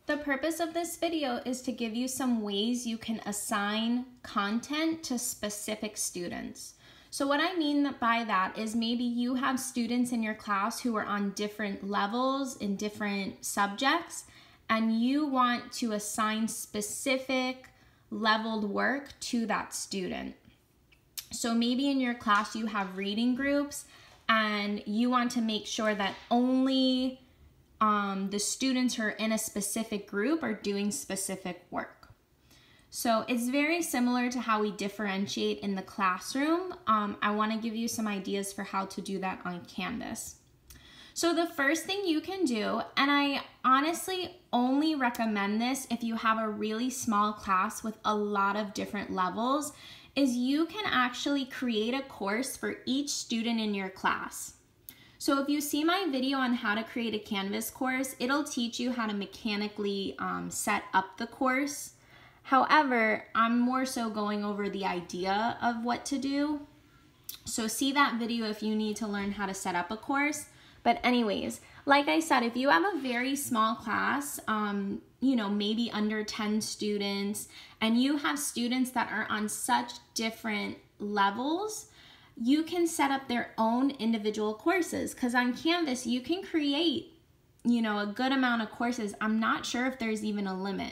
The purpose of this video is to give you some ways you can assign content to specific students. So what I mean by that is maybe you have students in your class who are on different levels in different subjects, and you want to assign specific leveled work to that student. So maybe in your class you have reading groups and you want to make sure that only the students who are in a specific group are doing specific work. So it's very similar to how we differentiate in the classroom. I want to give you some ideas for how to do that on Canvas. So the first thing you can do, and I honestly only recommend this if you have a really small class with a lot of different levels, is you can actually create a course for each student in your class. So if you see my video on how to create a Canvas course, it'll teach you how to mechanically set up the course. However, I'm more so going over the idea of what to do. So see that video if you need to learn how to set up a course. But anyways, like I said, if you have a very small class, maybe under 10 students, and you have students that are on such different levels, you can set up their own individual courses, because on Canvas you can create, a good amount of courses. I'm not sure if there's even a limit.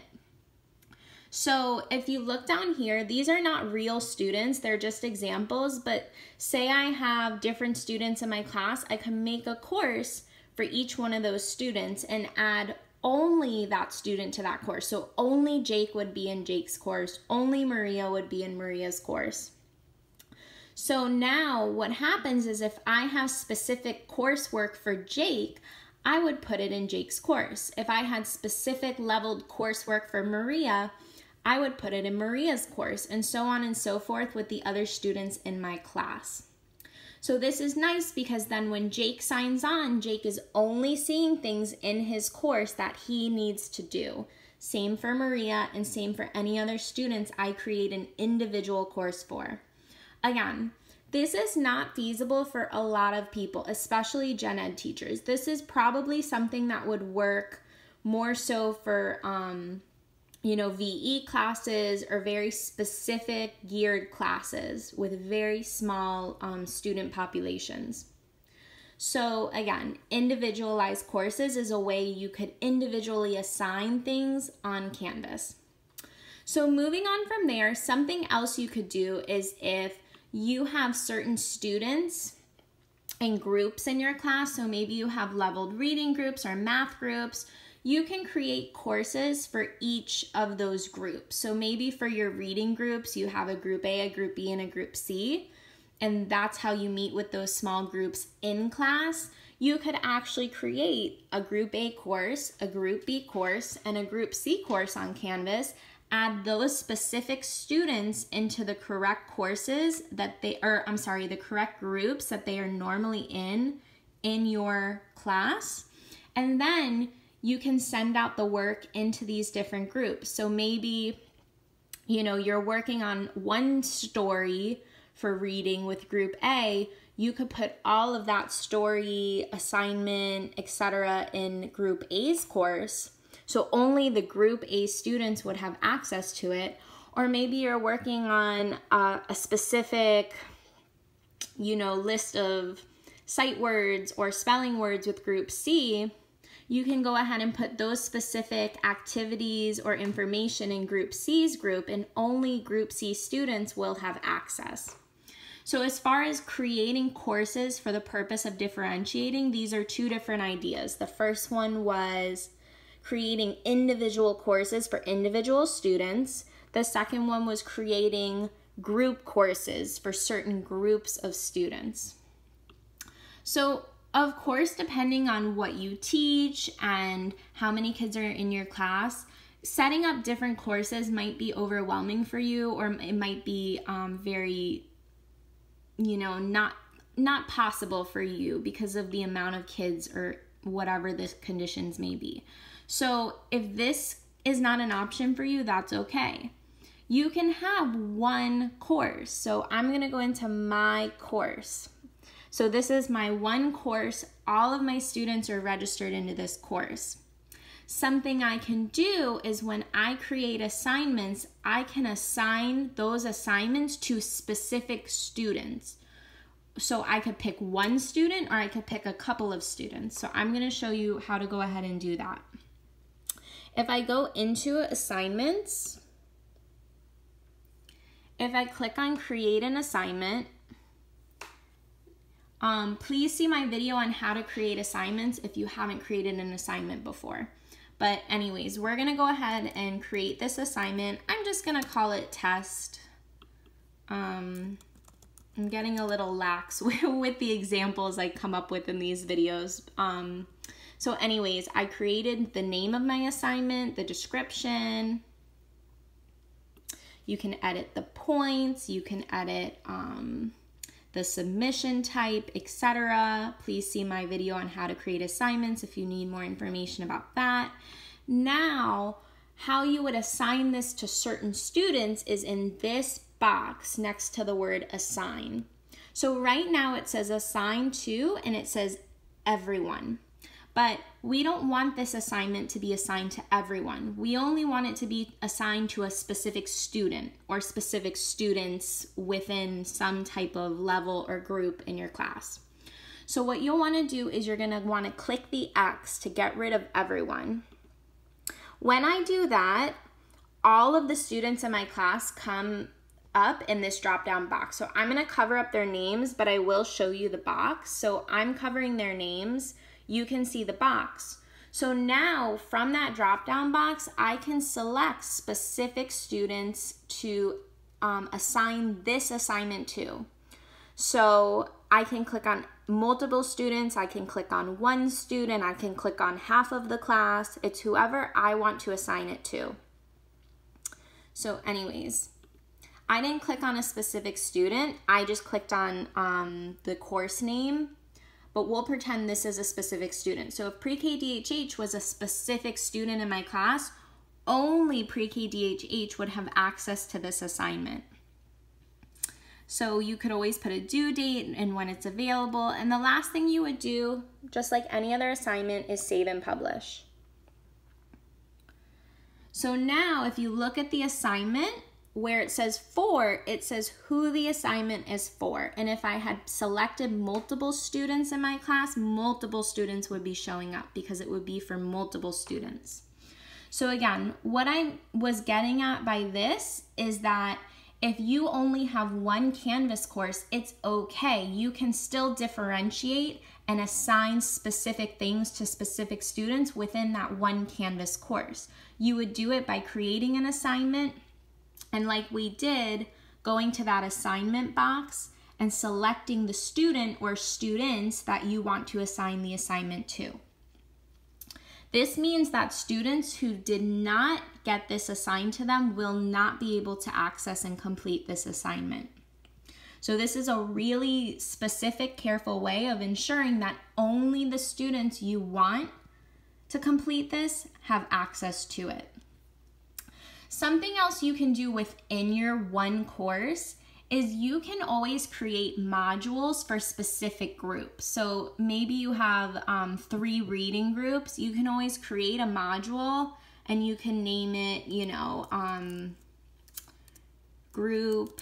So if you look down here, these are not real students, they're just examples, but say I have different students in my class, I can make a course for each one of those students and add only that student to that course. So only Jake would be in Jake's course, only Maria would be in Maria's course. So now what happens is if I have specific coursework for Jake, I would put it in Jake's course. If I had specific leveled coursework for Maria, I would put it in Maria's course, and so on and so forth with the other students in my class. So this is nice because then when Jake signs on, Jake is only seeing things in his course that he needs to do. Same for Maria and same for any other students I create an individual course for. Again, this is not feasible for a lot of people, especially gen ed teachers. This is probably something that would work more so for, VE classes or very specific geared classes with very small student populations. So again, individualized courses is a way you could individually assign things on Canvas. So moving on from there, something else you could do is if you have certain students and groups in your class, so maybe you have leveled reading groups or math groups, you can create courses for each of those groups. So maybe for your reading groups, you have a group A, a group B, and a group C, and that's how you meet with those small groups in class. You could actually create a group A course, a group B course, and a group C course on Canvas. Add those specific students into the correct courses that the correct groups that they are normally in your class. And then you can send out the work into these different groups. So maybe, you're working on one story for reading with group A, you could put all of that story, assignment, etc. in group A's course. So only the group A students would have access to it. Or maybe you're working on a specific, list of sight words or spelling words with group C. You can go ahead and put those specific activities or information in group C's group, and only group C students will have access. So as far as creating courses for the purpose of differentiating, these are two different ideas. The first one was creating individual courses for individual students. The second one was creating group courses for certain groups of students. So of course, depending on what you teach and how many kids are in your class, setting up different courses might be overwhelming for you, or it might be very, not possible for you because of the amount of kids or whatever the conditions may be. So if this is not an option for you, that's okay. You can have one course. So I'm going to go into my course. So this is my one course. All of my students are registered into this course. Something I can do is when I create assignments, I can assign those assignments to specific students. So I could pick one student or I could pick a couple of students. So I'm going to show you how to go ahead and do that. If I go into assignments, if I click on create an assignment, please see my video on how to create assignments if you haven't created an assignment before. But anyways, we're gonna go ahead and create this assignment. I'm just gonna call it test. I'm getting a little lax with the examples I come up with in these videos. So anyways, I created the name of my assignment, the description. You can edit the points, you can edit the submission type, etc. Please see my video on how to create assignments if you need more information about that. Now, how you would assign this to certain students is in this box next to the word assign. So right now it says assign to and it says everyone. But we don't want this assignment to be assigned to everyone. We only want it to be assigned to a specific student or specific students within some type of level or group in your class. So what you'll want to do is you're going to want to click the X to get rid of everyone. When I do that, all of the students in my class come up in this drop-down box. So I'm going to cover up their names, but I will show you the box. So I'm covering their names. You can see the box. So now from that drop-down box, I can select specific students to assign this assignment to. So I can click on multiple students, I can click on one student, I can click on half of the class. It's whoever I want to assign it to. So anyways, I didn't click on a specific student. I just clicked on the course name. But we'll pretend this is a specific student. So if pre-K DHH was a specific student in my class, only pre-K DHH would have access to this assignment. So you could always put a due date and when it's available. And the last thing you would do, just like any other assignment, is save and publish. So now if you look at the assignment, where it says for, it says who the assignment is for. And if I had selected multiple students in my class, multiple students would be showing up because it would be for multiple students. So again, what I was getting at by this is that if you only have one Canvas course, it's okay. You can still differentiate and assign specific things to specific students within that one Canvas course. You would do it by creating an assignment, and like we did, going to that assignment box and selecting the student or students that you want to assign the assignment to. This means that students who did not get this assigned to them will not be able to access and complete this assignment. So this is a really specific, careful way of ensuring that only the students you want to complete this have access to it. Something else you can do within your one course is you can always create modules for specific groups. So maybe you have 3 reading groups. You can always create a module and you can name it, you know, Group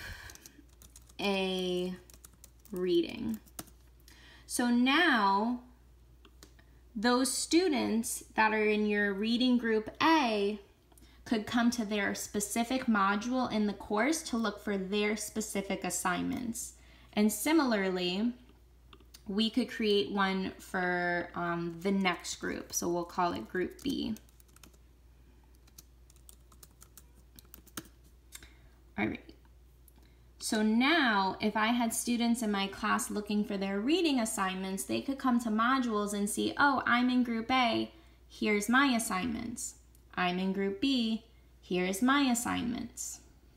A Reading. So now those students that are in your reading group A could come to their specific module in the course to look for their specific assignments. And similarly, we could create one for the next group. So we'll call it Group B. All right. So now, if I had students in my class looking for their reading assignments, they could come to modules and see, oh, I'm in Group A, here's my assignments. I'm in Group B, here's my assignments.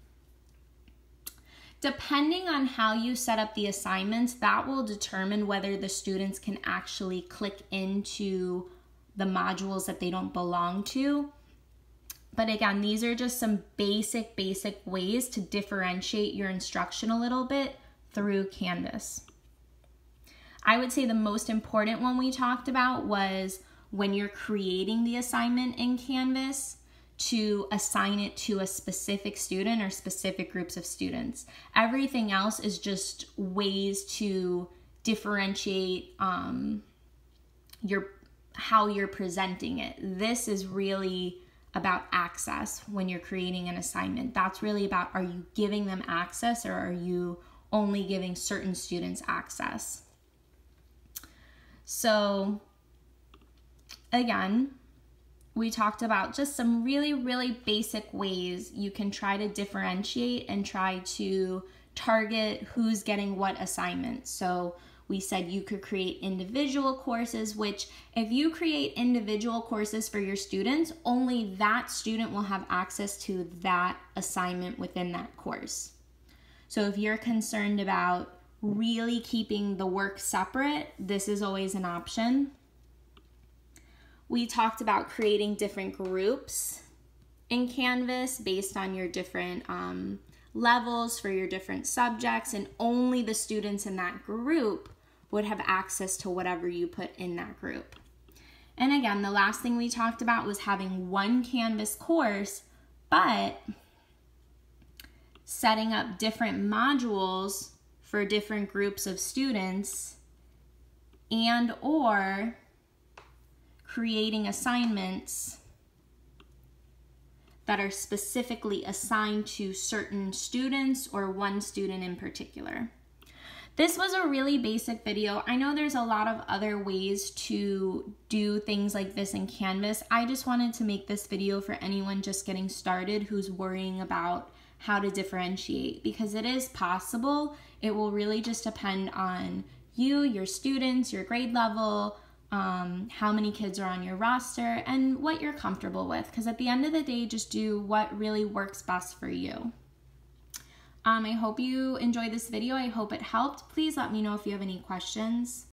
Depending on how you set up the assignments, that will determine whether the students can actually click into the modules that they don't belong to. But again, these are just some basic ways to differentiate your instruction a little bit through Canvas. I would say the most important one we talked about was when you're creating the assignment in Canvas to assign it to a specific student or specific groups of students. Everything else is just ways to differentiate how you're presenting it. This is really about access when you're creating an assignment. That's really about, are you giving them access or are you only giving certain students access? So again, we talked about just some really, really basic ways you can try to differentiate and try to target who's getting what assignments. So we said you could create individual courses, which if you create individual courses for your students, only that student will have access to that assignment within that course. So if you're concerned about really keeping the work separate, this is always an option. We talked about creating different groups in Canvas based on your different levels for your different subjects, and only the students in that group would have access to whatever you put in that group. And again, the last thing we talked about was having one Canvas course, but setting up different modules for different groups of students, and or creating assignments that are specifically assigned to certain students or one student in particular. This was a really basic video. I know there's a lot of other ways to do things like this in Canvas. I just wanted to make this video for anyone just getting started who's worrying about how to differentiate, because it is possible. It will really just depend on you, your students, your grade level, how many kids are on your roster, and what you're comfortable with, because at the end of the day, just do what really works best for you. I hope you enjoyed this video. I hope it helped. Please let me know if you have any questions.